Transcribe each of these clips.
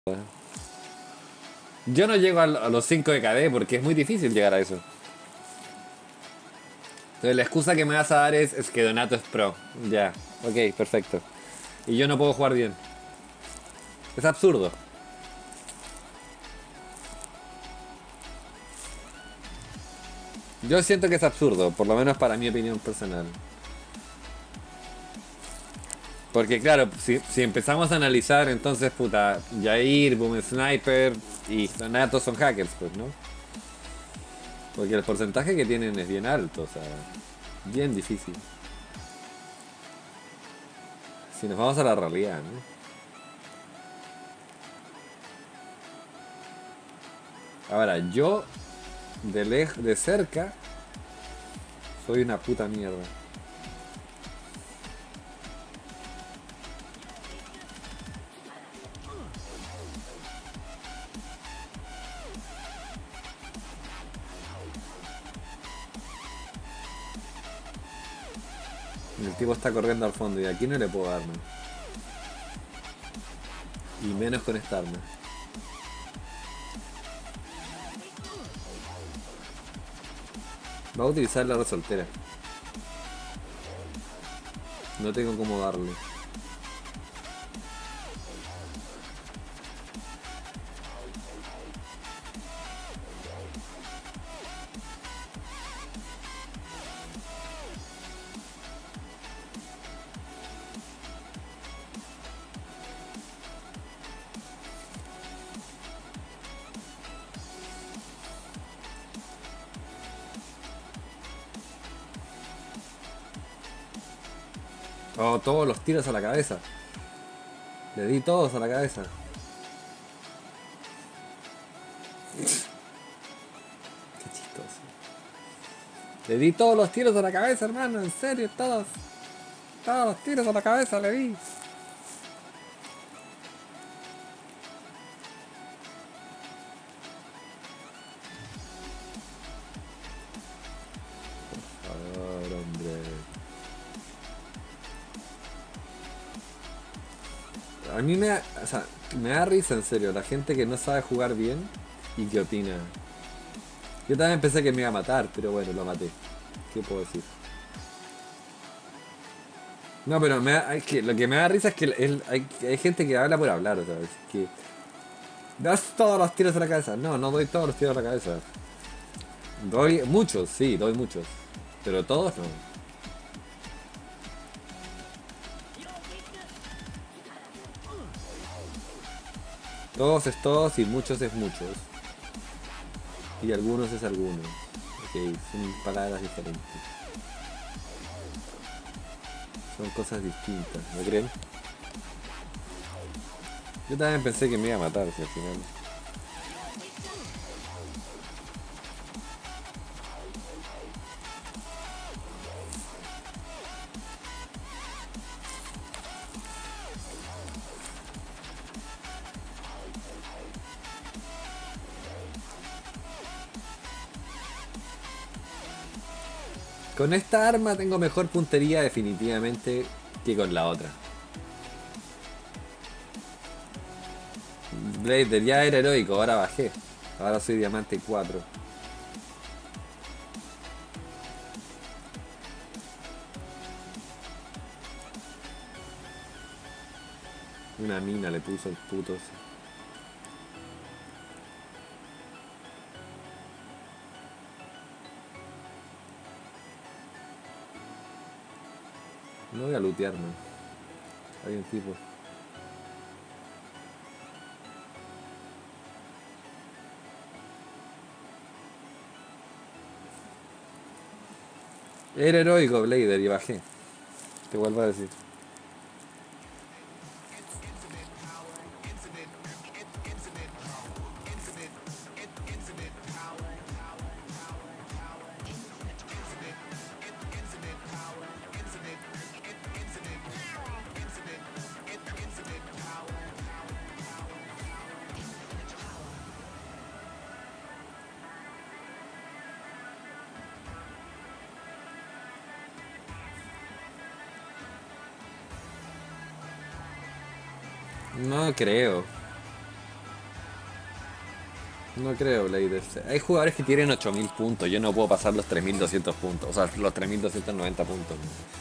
Yo no llego a los 5 de KD porque es muy difícil llegar a eso. Entonces la excusa que me vas a dar es que Donato es pro. Ya, ok, perfecto. Y yo no puedo jugar bien. Es absurdo. Yo siento que es absurdo, por lo menos para mi opinión personal. Porque claro, si empezamos a analizar, entonces puta, Jair, Boom Sniper y Donato son hackers, pues, ¿no? Porque el porcentaje que tienen es bien alto, o sea, bien difícil. Si nos vamos a la realidad, ¿no? Ahora, yo de cerca soy una puta mierda. El tipo está corriendo al fondo y aquí no le puedo dar, man. Y menos con esta arma. Va a utilizar la resoltera. No tengo cómo darle. Oh, todos los tiros a la cabeza. Le di todos a la cabeza. Qué chistoso. Le di todos los tiros a la cabeza, hermano. En serio, todos. Todos los tiros a la cabeza le di. Por favor, hombre. A mí me da, o sea, me da risa en serio la gente que no sabe jugar bien y que opina. Yo también pensé que me iba a matar, pero bueno, lo maté. ¿Qué puedo decir? No, pero es que lo que me da risa es que hay gente que habla por hablar, o sea, es que das todos los tiros a la cabeza. No, no doy todos los tiros a la cabeza. Doy muchos, sí, doy muchos. Pero todos no. Todos es todos y muchos es muchos. Y algunos es algunos. Ok, son palabras diferentes. Son cosas distintas, ¿no creen? Yo también pensé que me iba a matar, si al final. Con esta arma tengo mejor puntería definitivamente que con la otra. Blader ya era heroico, ahora bajé. Ahora soy diamante 4. Una mina le puso el puto. No voy a lootearme. Hay un tipo. Era heroico Blader y bajé. Te vuelvo a decir. No creo. No creo, Blader. Hay jugadores que tienen 8000 puntos. Yo no puedo pasar los 3200 puntos. O sea, los 3290 puntos.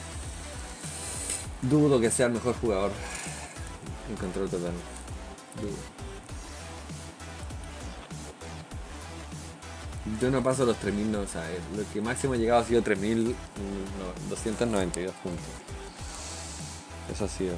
Dudo que sea el mejor jugador en control total. Dudo. Yo no paso los 3000, no, o sea, lo que máximo he llegado ha sido 3292 puntos. Eso ha sido.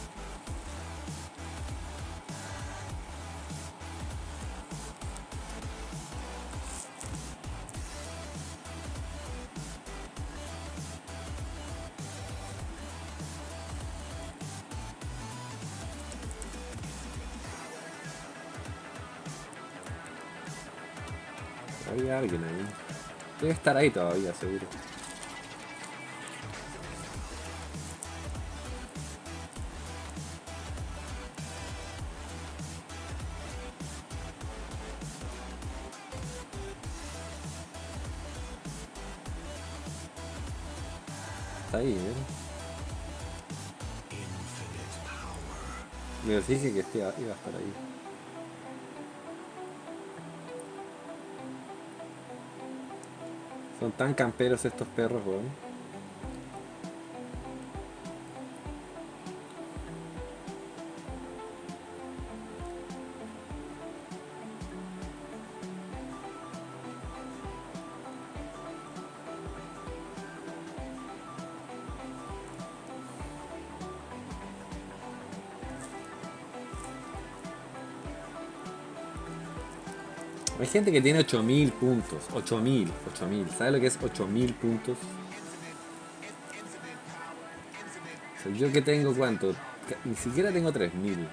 Había alguien ahí. Debe estar ahí todavía, seguro. Está ahí, ¿eh? Me dije que iba a estar ahí. Son tan camperos estos perros, weón. Hay gente que tiene 8000 puntos. 8000. ¿Sabes lo que es 8000 puntos? O sea, yo que tengo cuánto. Ni siquiera tengo 3000.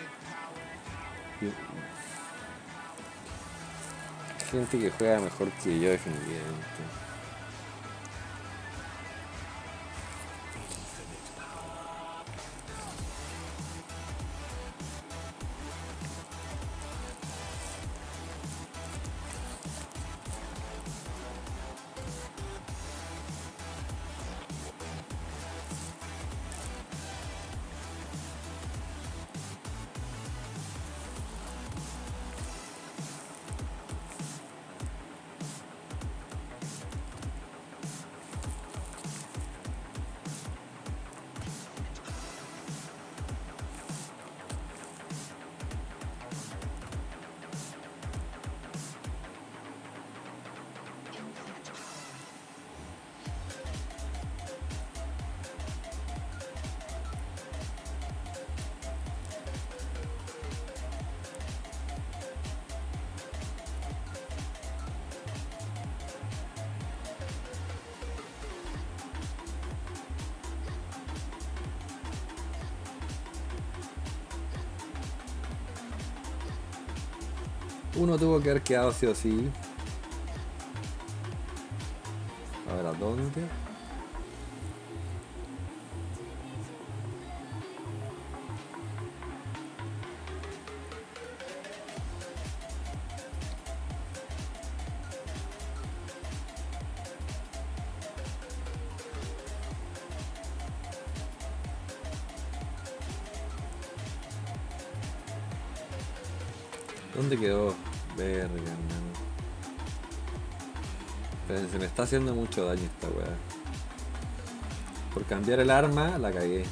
Gente que juega mejor que yo definitivamente. Uno tuvo que haber quedado sí o sí. A ver, ¿a dónde? ¿Dónde quedó? Verga, hermano. Pero se me está haciendo mucho daño esta weá. Por cambiar el arma, la cagué.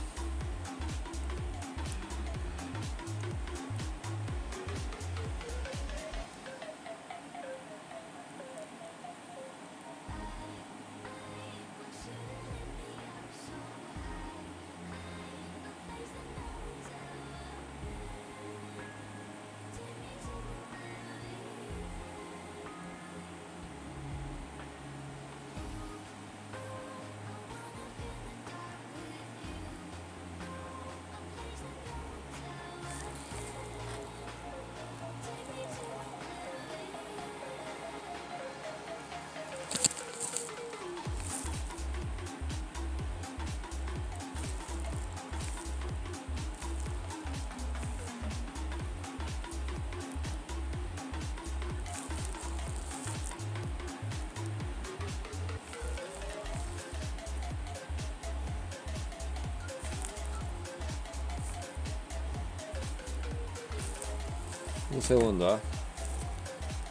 Un segundo, ¿ah?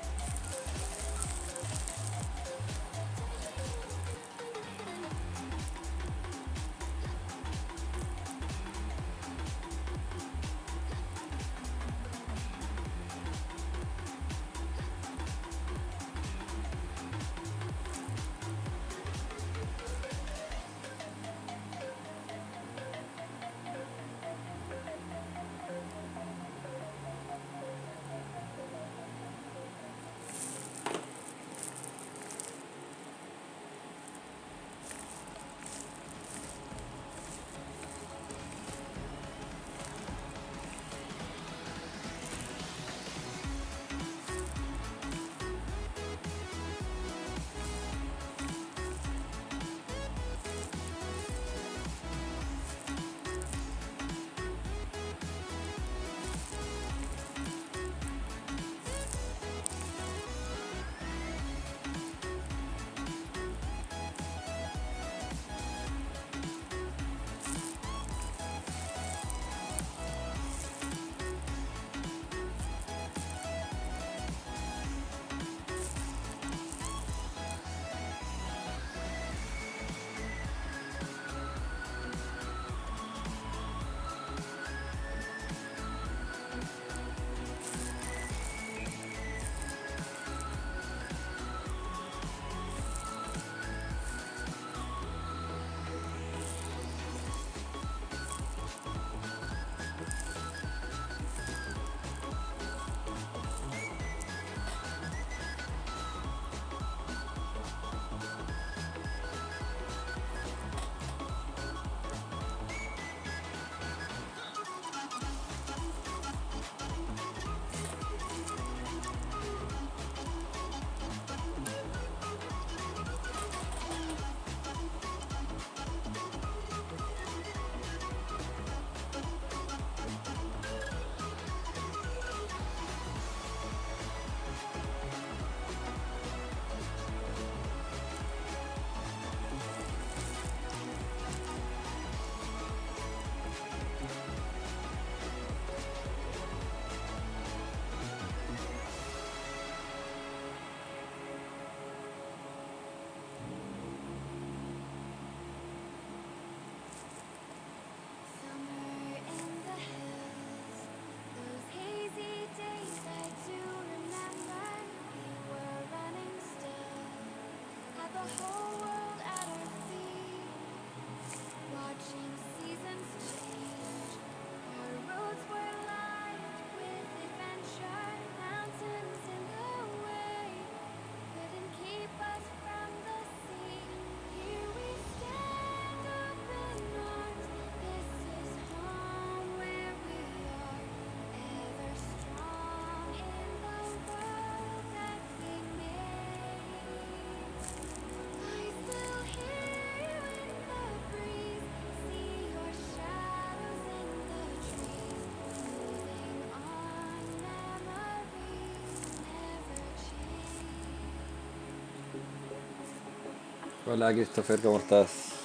Hola Christopher, ¿cómo estás?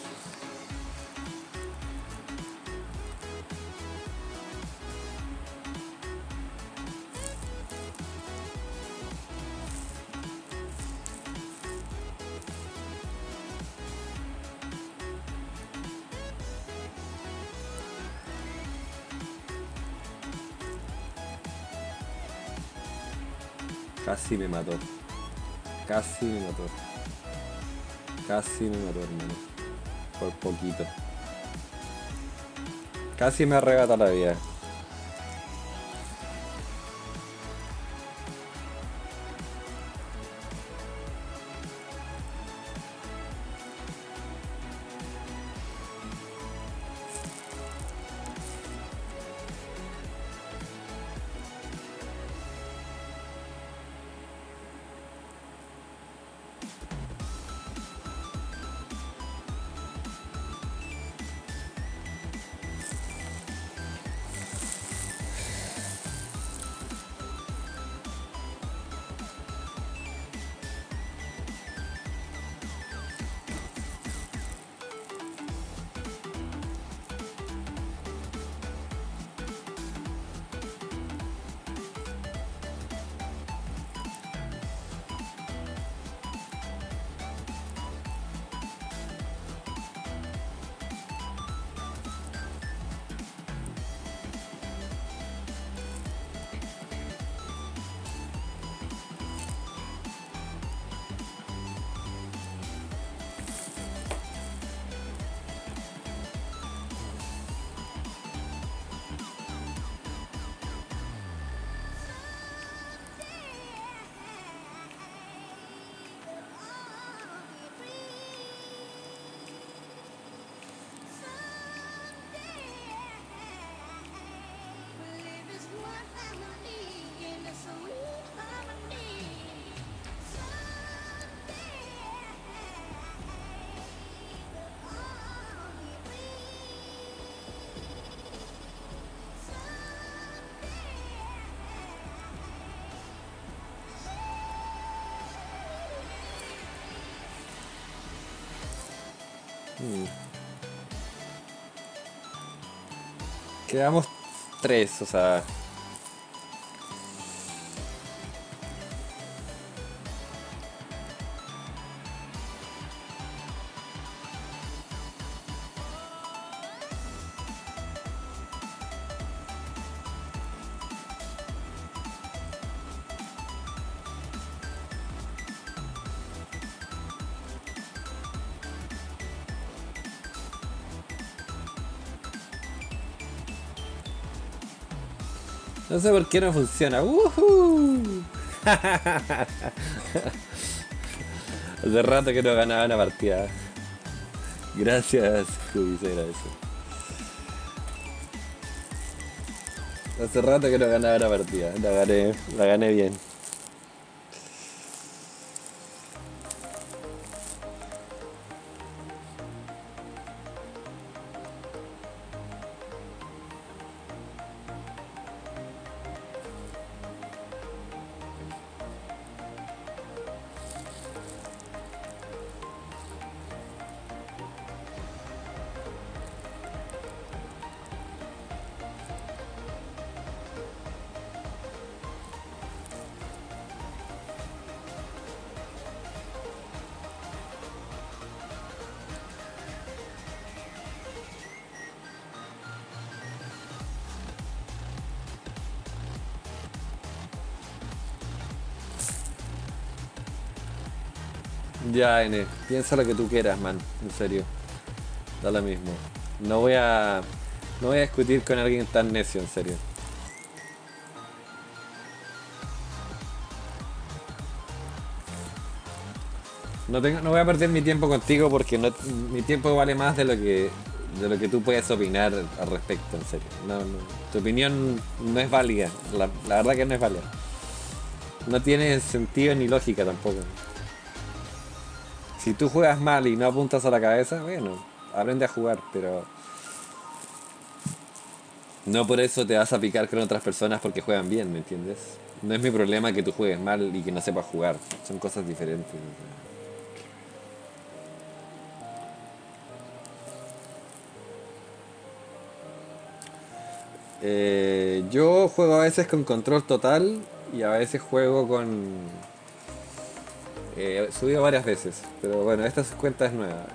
Casi me mató. Casi me mató. Casi me mató, hermano. Por poquito. Casi me arrebata la vida. Quedamos tres, o sea. No sé por qué no funciona. ¡Woohoo! Hace rato que no ganaba una partida. Gracias, Scooby, se agradece. Hace rato que no ganaba una partida. La gané bien. Ya, N, piensa lo que tú quieras, man. En serio. Da lo mismo. No voy a. No voy a discutir con alguien tan necio, en serio. No voy a perder mi tiempo contigo porque mi tiempo vale más de lo que tú puedes opinar al respecto, en serio. Tu opinión no es válida. La verdad que no es válida. No tiene sentido ni lógica tampoco. Si tú juegas mal y no apuntas a la cabeza, bueno, aprende a jugar, pero no por eso te vas a picar con otras personas porque juegan bien, ¿me entiendes? No es mi problema que tú juegues mal y que no sepas jugar. Son cosas diferentes. O sea. No, no, tu opinión no es válida. La verdad que no es válida. No tiene sentido ni lógica tampoco. Si tú juegas mal y no apuntas a la cabeza, bueno, aprende a jugar, pero no por eso te vas a picar con otras personas porque juegan bien, ¿me entiendes? No es mi problema que tú juegues mal y que no sepas jugar. Son cosas diferentes. O sea. Yo juego a veces con control total y a veces juego con... subido varias veces, pero bueno, esta cuenta es nueva.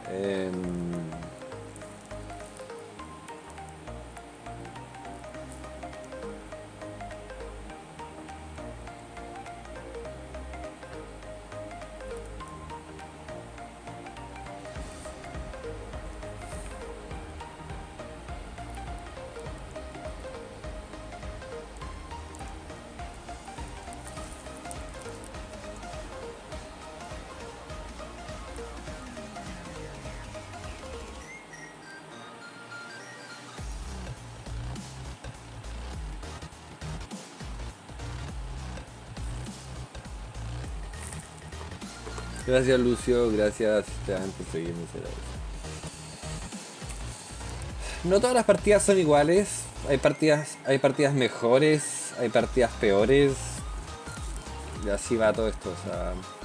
Gracias Lucio, gracias Esteban por seguirme. No todas las partidas son iguales, hay partidas mejores, hay partidas peores, y así va todo esto, o sea...